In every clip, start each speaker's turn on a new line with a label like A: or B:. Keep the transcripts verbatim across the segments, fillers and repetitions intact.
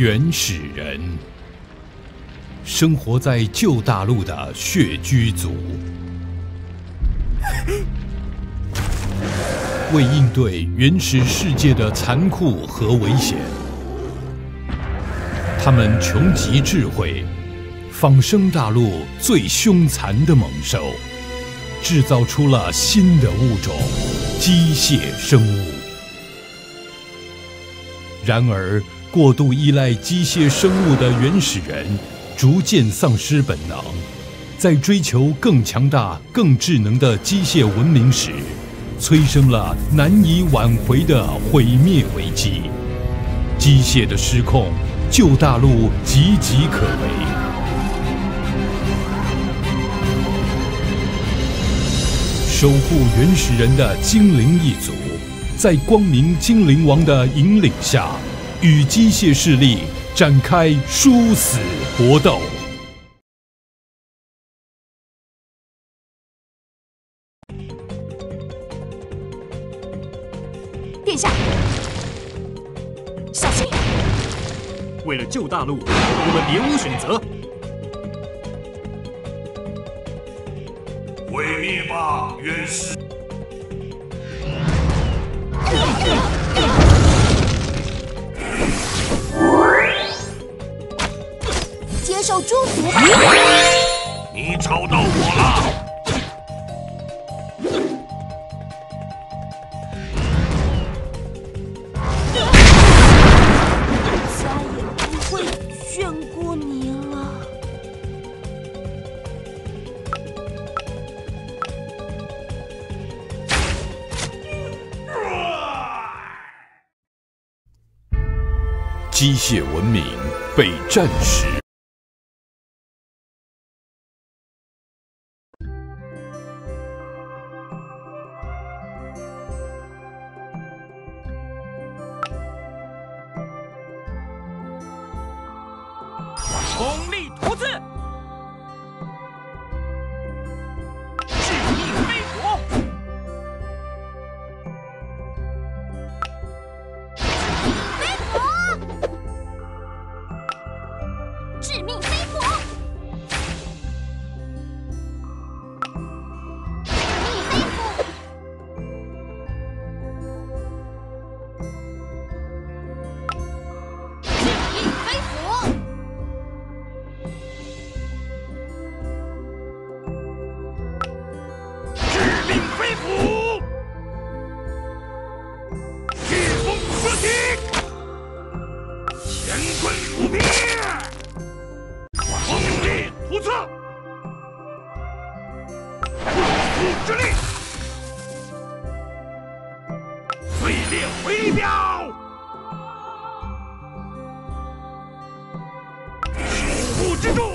A: 原始人，生活在旧大陆的穴居族，为应对原始世界的残酷和危险，他们穷极智慧，仿生大陆最凶残的猛兽，制造出了新的物种——机械生物。然而，过度依赖机械生物的原始人逐渐丧失本能，在追求更强大、更智能的机械文明时，催生了难以挽回的毁灭危机。机械的失控，旧大陆岌岌可危。守护原始人的精灵一族，在光明精灵王的引领下，与机械势力展开殊死搏斗。
B: 殿下，小心！
C: 为了救大陆，我们别无选择。
D: 毁灭吧，原始！
B: 接受祝福吧！
D: 你吵到我了！
B: 再也不会眷顾你了。
A: 机械文明被战时。
C: 锋利屠刺，致命飞火，
B: 飞火！致命飞火！致命飞火！致命飞火！
D: 飞虎，御风射击，乾坤覆灭，锋利屠刺，不服之力，碎裂回力镖，守护之柱，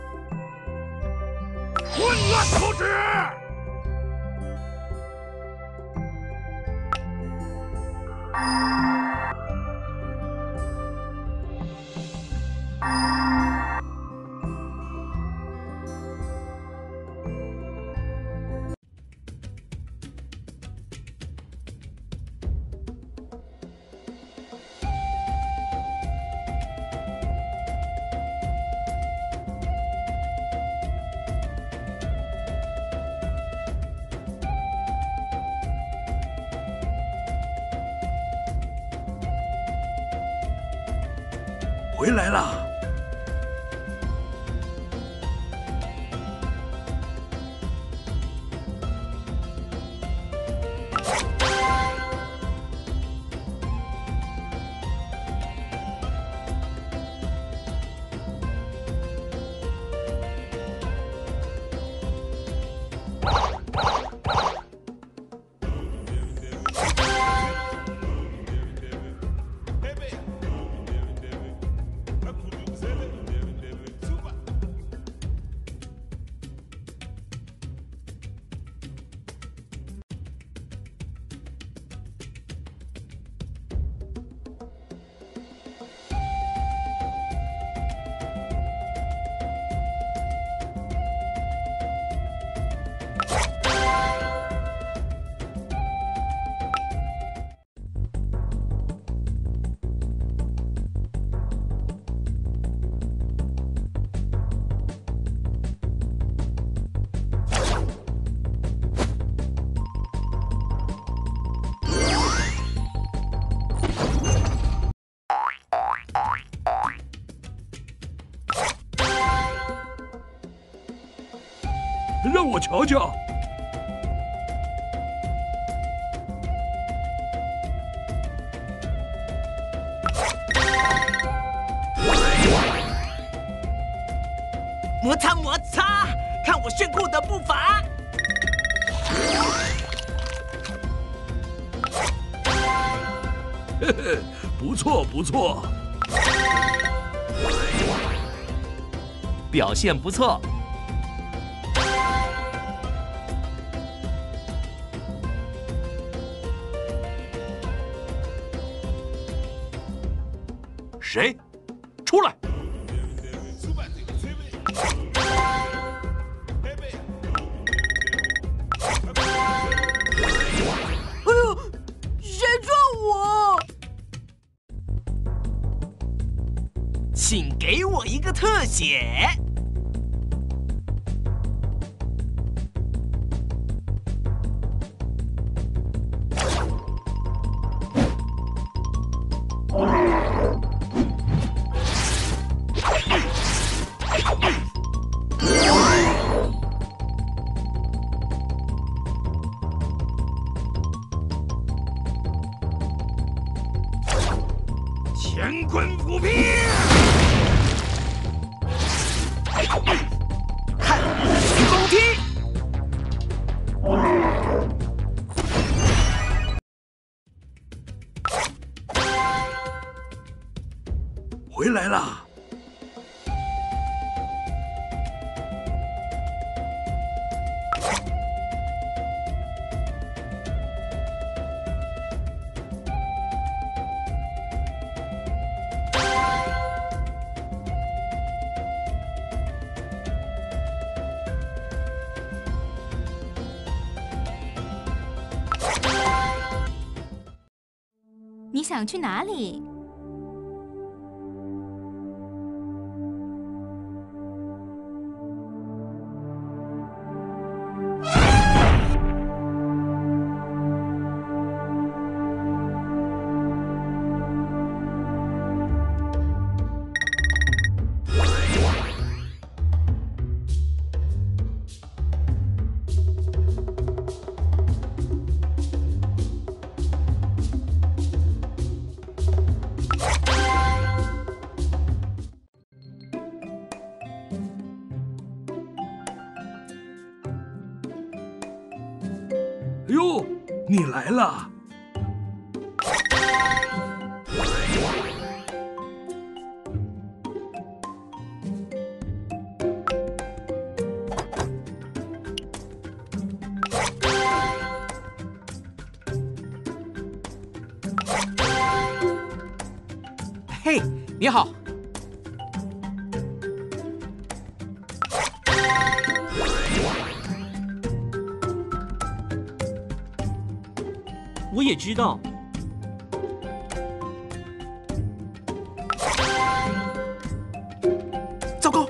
D: 混乱投掷。回来了。 让我瞧瞧。
E: 摩擦摩擦，看我炫酷的步伐！
D: 嘿嘿，不错不错，
F: 表现不错。
C: 谁？出来！
B: 哎呦，谁撞我？
E: 请给我一个特写。
D: 乾坤斧劈！
E: 看徐公踢！
D: 回来啦！
G: 你想去哪里？
D: 哎呦，你来了！
F: 嘿，你好。
C: 我也知道。
F: 糟糕！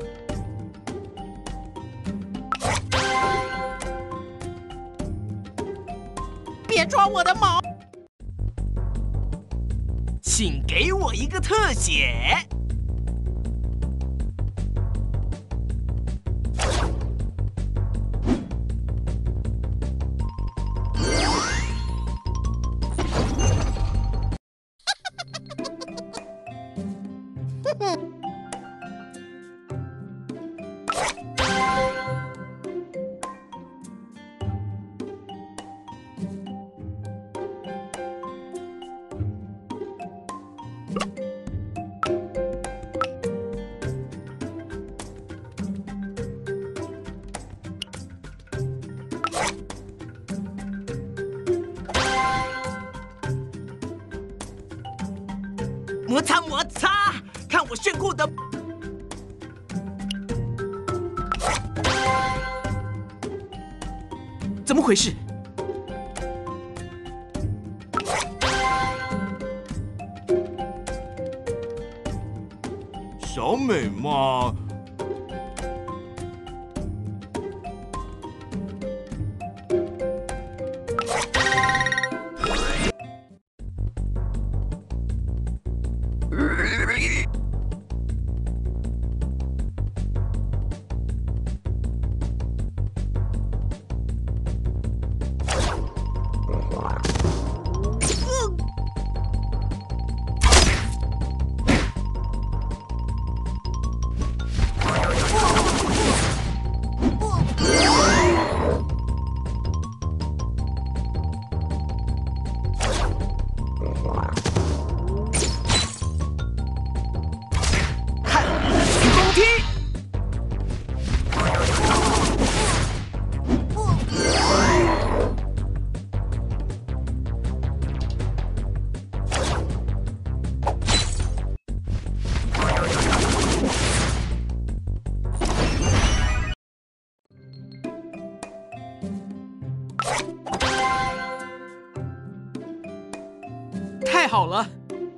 E: 别抓我的毛！请给我一个特写。摩擦摩擦，看我炫酷的！
F: 怎么回事？
C: 小美嘛，
F: 太好了！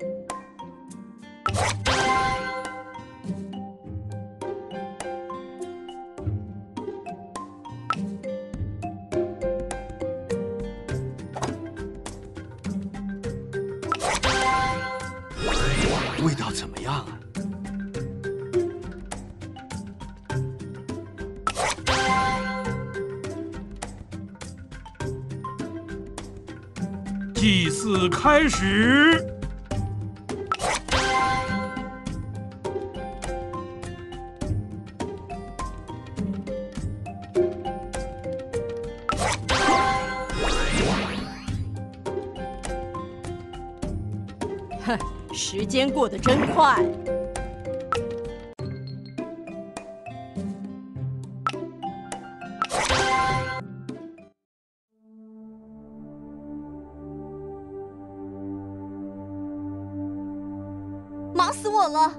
C: 味道怎么样啊？
D: 祭祀开始。
B: 哼，时间过得真快。忙死我了！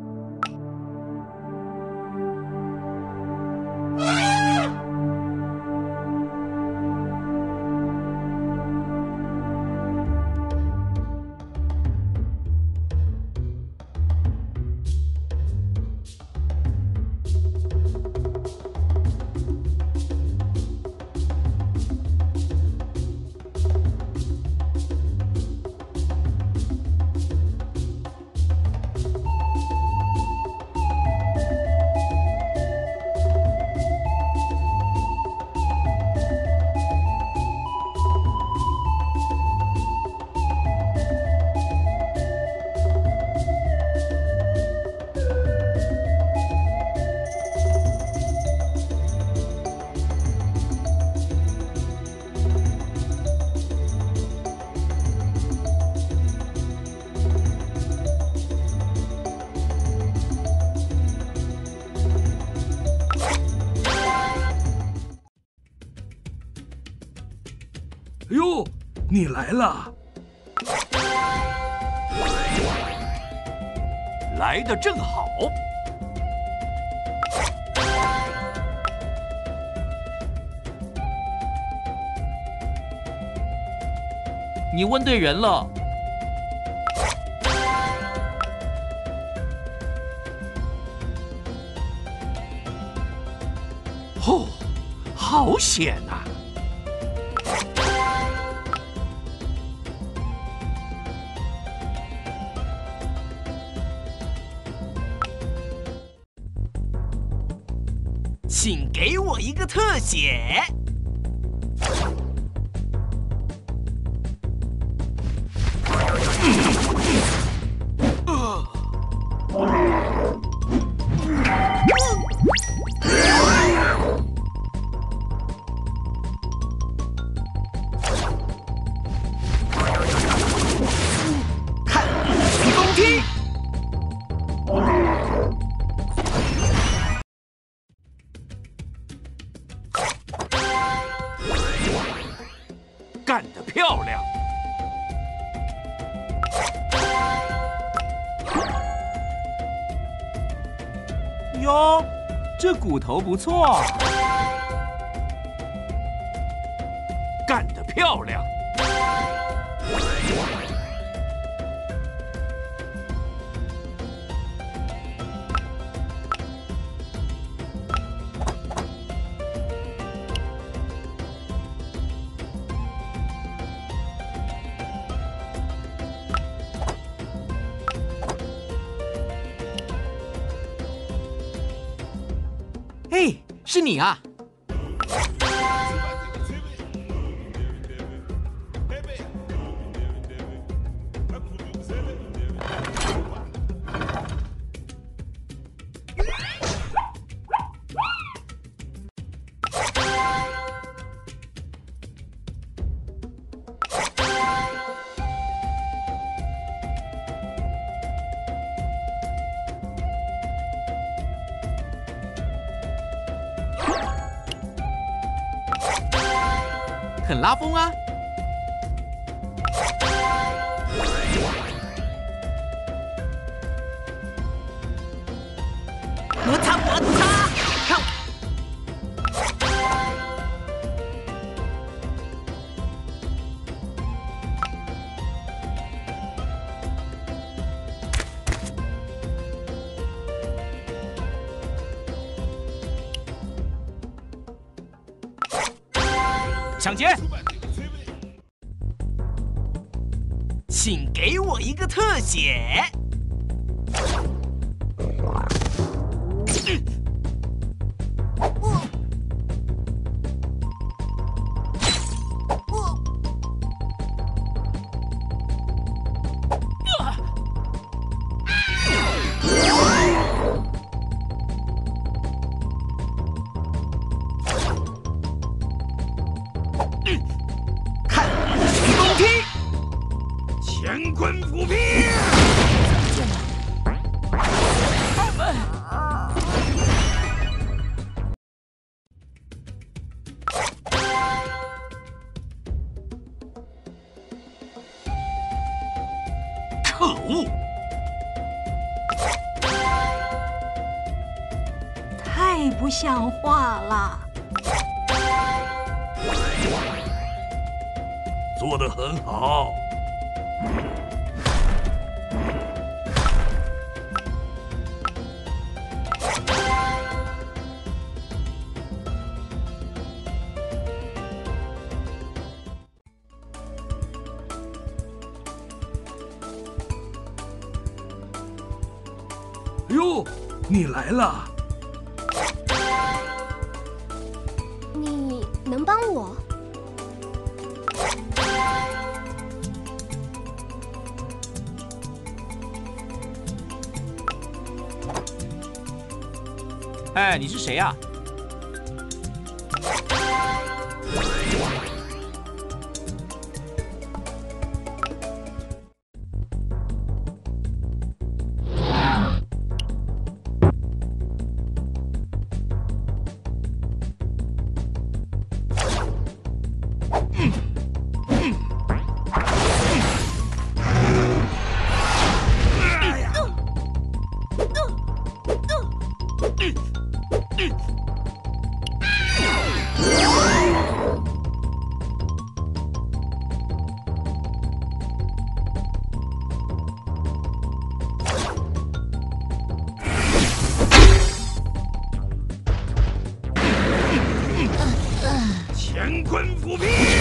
D: 哎呦，你来了！
C: 来得正好。
F: 你问对人了。
C: 哦，好险呐！
E: 请给我一个特写。看我攻击！
C: 干得漂亮！
F: 哟，这骨头不错。
C: 干得漂亮！
F: 嘿，是你啊！很拉风啊！
E: 摩擦摩擦，看
G: 抢劫！
E: 请给我一个特写。看徐公踢，
D: 乾坤斧劈！
C: 可恶！
B: 太不像话了！
C: 做得很好。
D: 哟，你来了！
H: 你能帮我？
G: 哎，你是谁呀？
D: 乾坤斧劈！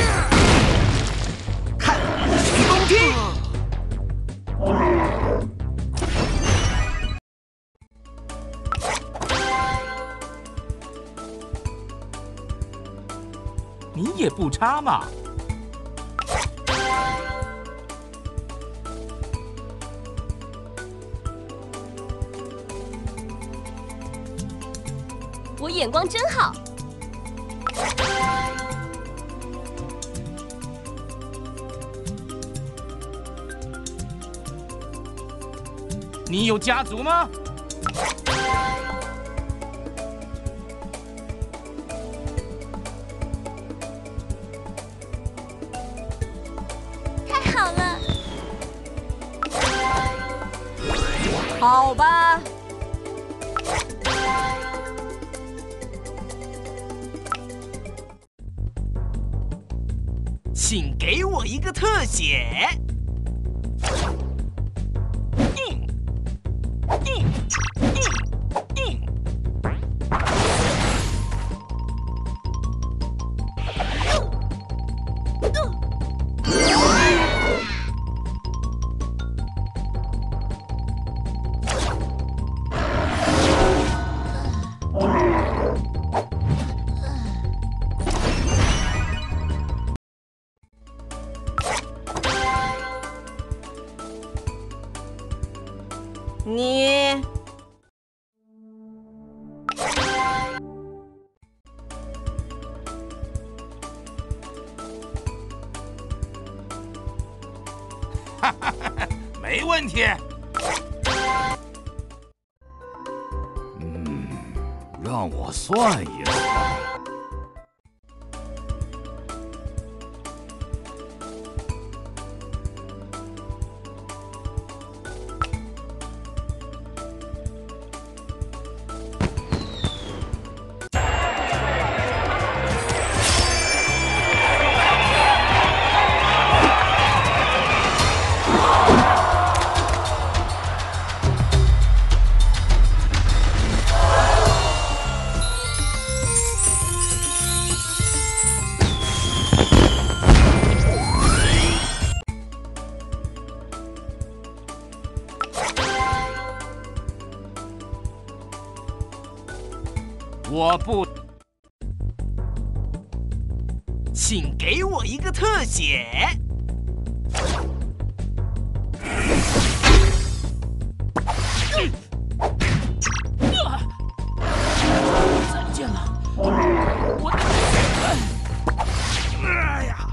E: 看徐公踢，
G: 你也不差嘛。
H: 我眼光真好。
G: 你有家族吗？
H: 太好了！
B: 好吧，
E: 请给我一个特写。
B: 你
D: 哈哈哈，没问题。
C: 嗯，让我算一算。
G: 我不，
E: 请给我一个特写。
G: 再见了，我的血！哎呀！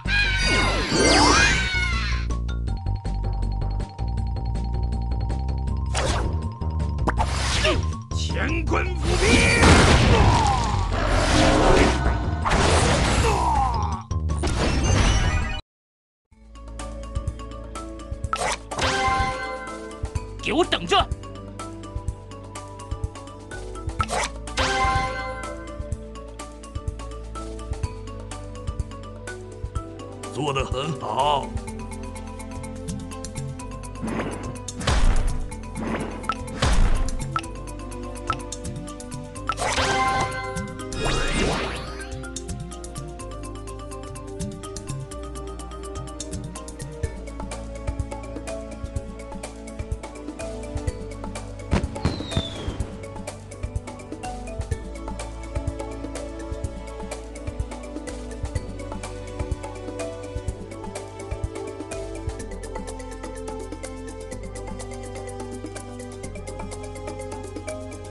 D: 乾坤伏兵！
G: 给我等着！
D: 做得很好。